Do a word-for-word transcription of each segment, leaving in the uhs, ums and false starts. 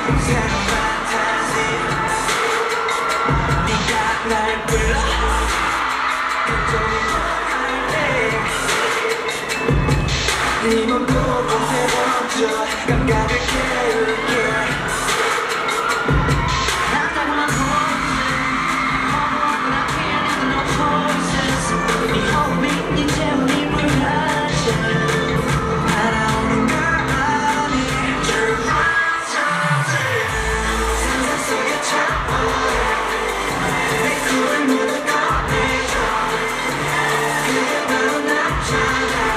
새로운 판타지 네가 날 불러 네 몸 보고 새로워져 감각을 깨울게 난다고만 보이는 네 호흡이 이제 우리 불하지 알아오는 걸 아니 상상 속에 차오르 내 꿈을 모두 꺼내줘 그게 바로 나잖아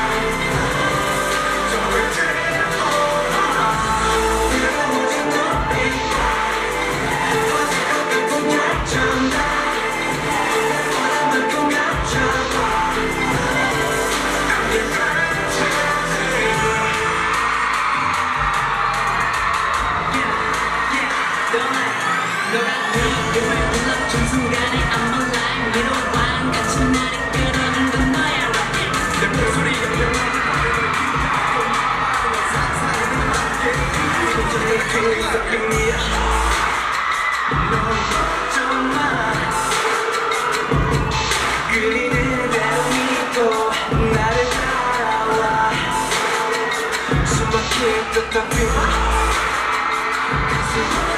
그리는 대로 믿고 나를 따라와 숨막힐 듯한 뷰